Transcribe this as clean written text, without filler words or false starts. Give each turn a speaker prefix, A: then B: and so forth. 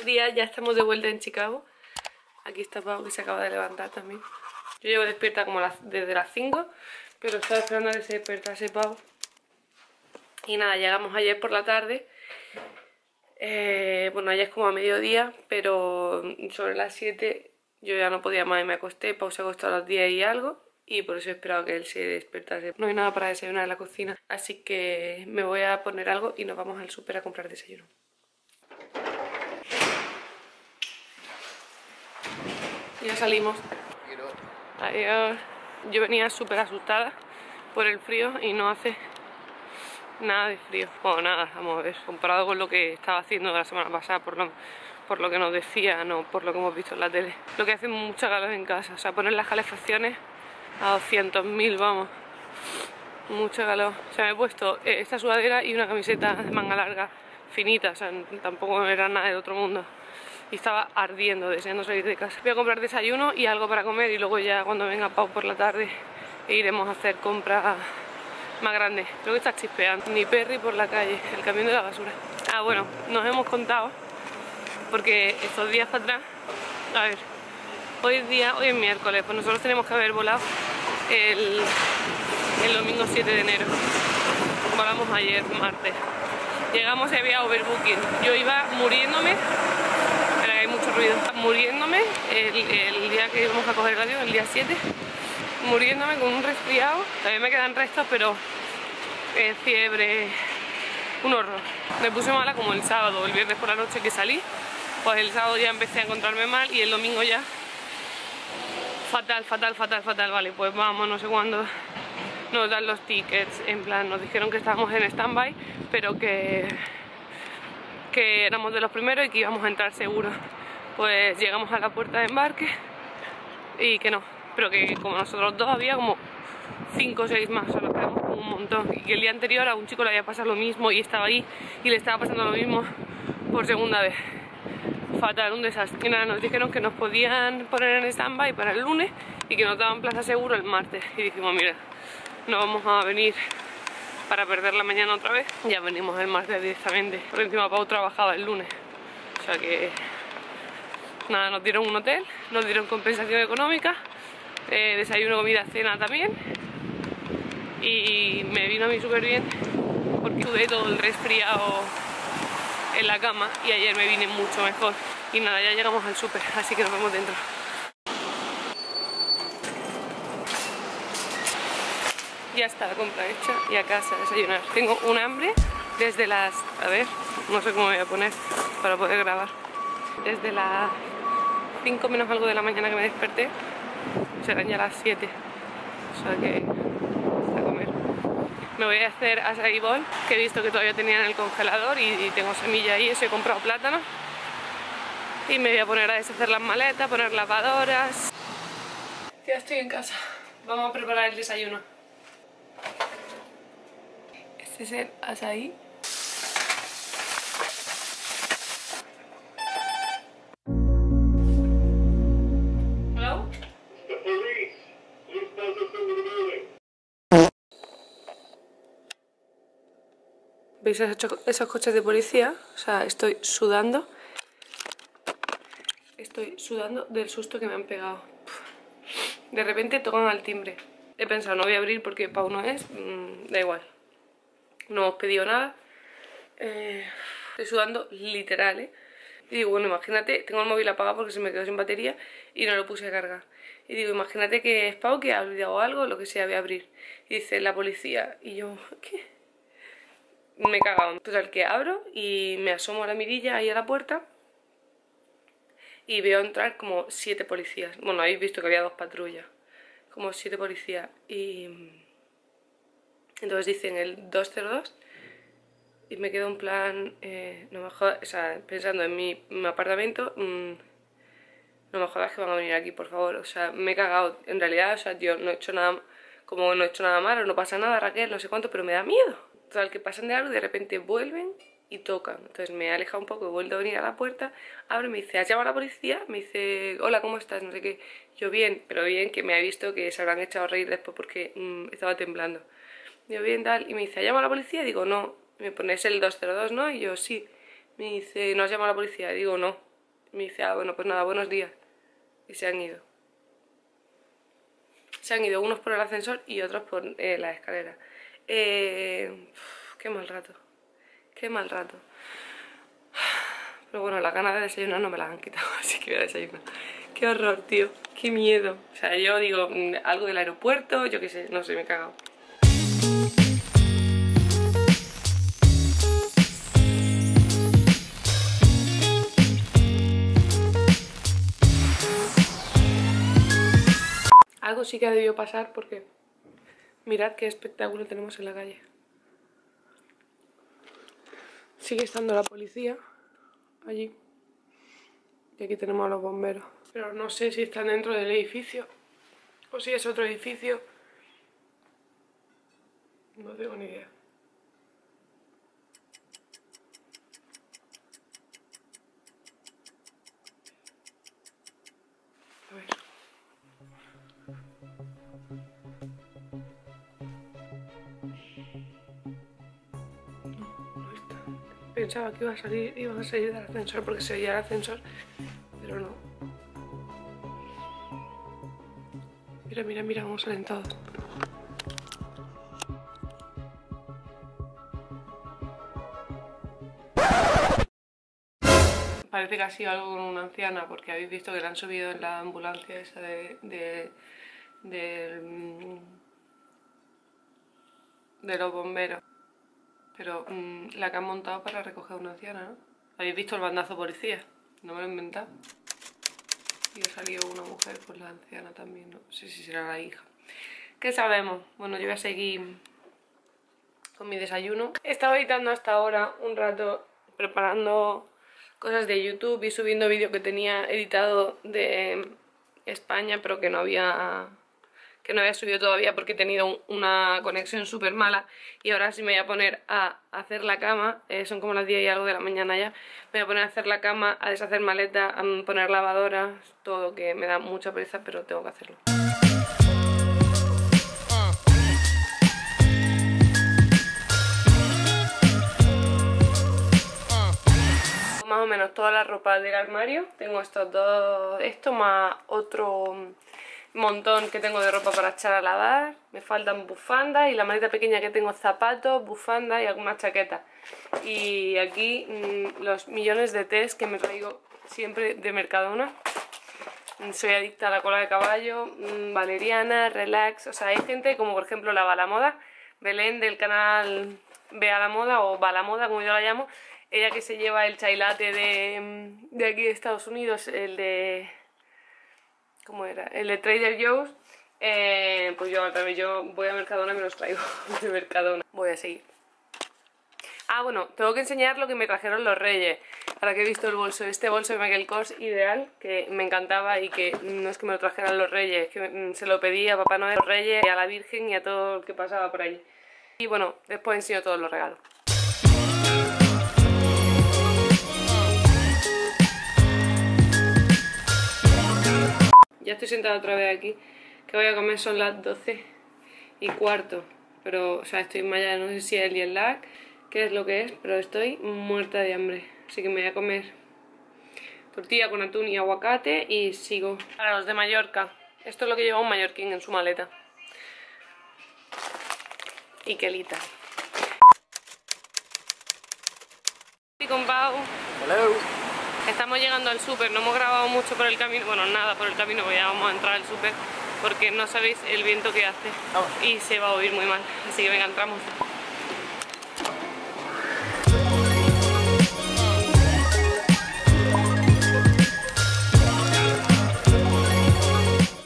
A: días, ya estamos de vuelta en Chicago. Aquí está Pau, que se acaba de levantar también. Yo llevo despierta como desde las 5, pero estaba esperando a que se despertase Pau. Y nada, llegamos ayer por la tarde. Bueno, ayer es como a mediodía, pero sobre las 7 yo ya no podía más y me acosté. Pau se acostó a las 10 y algo, y por eso he esperado que él se despertase. No hay nada para desayunar en la cocina, así que me voy a poner algo y nos vamos al súper a comprar desayuno. Ya salimos. Adiós. Yo venía súper asustada por el frío y no hace nada de frío. Bueno, nada, vamos a ver, comparado con lo que estaba haciendo la semana pasada, por lo que nos decían o por lo que hemos visto en la tele. Lo que hace mucha calor en casa, o sea, poner las calefacciones a 200.000, vamos. Mucho calor. O sea, me he puesto esta sudadera y una camiseta de manga larga finita, o sea, tampoco era nada del otro mundo. Y estaba ardiendo, deseando salir de casa. Voy a comprar desayuno y algo para comer, y luego ya cuando venga Pau por la tarde iremos a hacer compras más grandes. Creo que está chispeando. Ni Perry por la calle, el camión de la basura. Ah, bueno, nos hemos contado, porque estos días para atrás, a ver, hoy es miércoles, pues nosotros tenemos que haber volado el domingo 7 de enero. Volamos ayer, martes. Llegamos y había overbooking. Yo iba muriéndome, pero hay mucho ruido, muriéndome el día que íbamos a coger el avión, el día 7, muriéndome con un resfriado. Todavía me quedan restos, pero fiebre, un horror. Me puse mala como el sábado, el viernes por la noche que salí. Pues el sábado ya empecé a encontrarme mal y el domingo ya fatal, fatal, fatal, fatal. Vale, pues vamos, no sé cuándo nos dan los tickets. En plan, nos dijeron que estábamos en stand-by, pero que éramos de los primeros y que íbamos a entrar seguros. Pues llegamos a la puerta de embarque y que no, pero que como nosotros dos había como 5 o 6 más, o sea, nos quedamos como un montón. Y que el día anterior a un chico le había pasado lo mismo y estaba ahí y le estaba pasando lo mismo por segunda vez. Fatal, un desastre. Y nada, nos dijeron que nos podían poner en stand-by para el lunes y que nos daban plaza seguro el martes. Y dijimos, mira, no vamos a venir para perder la mañana otra vez. Ya venimos el martes directamente, porque encima Pau trabajaba el lunes. O sea que nada, nos dieron un hotel, nos dieron compensación económica, desayuno, comida, cena también. Y me vino a mí súper bien, porque tuve todo el resfriado en la cama y ayer me vine mucho mejor. Y nada, ya llegamos al súper, así que nos vemos dentro. Ya está la compra hecha y a casa a desayunar. Tengo un hambre desde las... a ver, no sé cómo me voy a poner para poder grabar. Desde las 5 menos algo de la mañana que me desperté, serán ya las 7. O sea que... a comer. Me voy a hacer acai bowl, que he visto que todavía tenía en el congelador y tengo semilla ahí, eso, he comprado plátano. Y me voy a poner a deshacer las maletas, poner lavadoras. Ya estoy en casa. Vamos a preparar el desayuno. Este es el açaí. Hello? ¿Veis esos coches de policía? O sea, estoy sudando. Estoy sudando del susto que me han pegado. De repente tocan al timbre. He pensado, no voy a abrir porque Pau no es. Da igual. No hemos pedido nada. Estoy sudando literal, ¿eh? Y digo, bueno, imagínate, tengo el móvil apagado porque se me quedó sin batería y no lo puse a cargar. Y digo, imagínate que es Pau, que ha olvidado algo, lo que sea, voy a abrir. Y dice, la policía. Y yo, ¿qué? Me he cagado. Total, que abro y me asomo a la mirilla ahí a la puerta y veo entrar como 7 policías. Bueno, habéis visto que había 2 patrullas. Como 7 policías. Y entonces dicen el 202 y me quedo en plan, no me jodas, o sea, pensando en mi apartamento, no me jodas que van a venir aquí, por favor. O sea, me he cagado. En realidad, o sea, yo no he hecho nada, como no he hecho nada malo, no pasa nada, Raquel, no sé cuánto, pero me da miedo. Total, que pasan de algo y de repente vuelven y tocan. Entonces me he alejado un poco, he vuelto a venir a la puerta, abro y me dice, ¿has llamado a la policía? Me dice, hola, ¿cómo estás? No sé qué. Yo, bien, pero bien, que me ha visto que se habrán echado a reír después porque estaba temblando. Yo, bien, tal, y me dice, ¿has llamado a la policía? Digo, no. Me pones el 202, ¿no? Y yo, sí. Me dice, ¿no has llamado a la policía? Digo, no. Me dice, ah, bueno, pues nada, buenos días. Y se han ido. Se han ido unos por el ascensor y otros por la escalera. Qué mal rato. Qué mal rato. Pero bueno, las ganas de desayunar no me las han quitado, así que voy a desayunar. Qué horror, tío. Qué miedo. O sea, yo digo, algo del aeropuerto, yo qué sé, no sé, me he cagado. Algo sí que ha debido pasar porque mirad qué espectáculo tenemos en la calle. Sigue estando la policía allí. Y aquí tenemos a los bomberos. Pero no sé si están dentro del edificio o si es otro edificio. No tengo ni idea. A ver. No está. Pensaba que iban a salir del ascensor porque se veía el ascensor, pero no. Mira, mira, mira cómo salen todos. Parece que ha sido algo con una anciana porque habéis visto que la han subido en la ambulancia esa de los bomberos. Pero la que han montado para recoger a una anciana, ¿no? ¿Habéis visto el bandazo policía? No me lo he inventado. Y ha salido una mujer, pues la anciana también, no sé si será la hija. ¿Qué sabemos? Bueno, yo voy a seguir con mi desayuno. He estado editando hasta ahora un rato, preparando cosas de YouTube y subiendo vídeos que tenía editado de España, pero que no había subido todavía porque he tenido una conexión súper mala. Y ahora sí me voy a poner a hacer la cama, son como las 10 y algo de la mañana ya. Me voy a poner a hacer la cama, a deshacer maleta, a poner lavadora, todo, que me da mucha pereza, pero tengo que hacerlo. Más o menos toda la ropa del armario. Tengo estos dos, esto más otro montón que tengo de ropa para echar a lavar. Me faltan bufandas y la maleta pequeña que tengo zapatos, bufandas y algunas chaquetas. Y aquí los millones de tés que me traigo siempre de Mercadona. Soy adicta a la cola de caballo, valeriana, relax. O sea, hay gente como por ejemplo la Balamoda, Belén del canal Ve a la Moda o Balamoda como yo la llamo. Ella que se lleva el chai latte de aquí de Estados Unidos, el de... ¿cómo era? El de Trader Joe's. Pues yo al revés, yo voy a Mercadona y me los traigo de Mercadona. Voy a seguir. Ah, bueno, tengo que enseñar lo que me trajeron los Reyes. Ahora que he visto el bolso, este bolso de Michael Kors ideal, que me encantaba y que no es que me lo trajeran los Reyes, es que se lo pedí a Papá Noel, a los Reyes, y a la Virgen y a todo el que pasaba por allí. Y bueno, después enseño todos los regalos. Ya estoy sentada otra vez aquí, que voy a comer, son las 12:15, pero, o sea, estoy desmayada, no sé si es el jet lag, qué es lo que es, pero estoy muerta de hambre, así que me voy a comer tortilla con atún y aguacate y sigo. Para los de Mallorca, esto es lo que lleva un mallorquín en su maleta. Y quelita. Y con Pau.
B: Hello.
A: Estamos llegando al súper, no hemos grabado mucho por el camino, bueno, nada por el camino, porque ya vamos a entrar al súper, porque no sabéis el viento que hace y se va a oír muy mal, así que venga, entramos.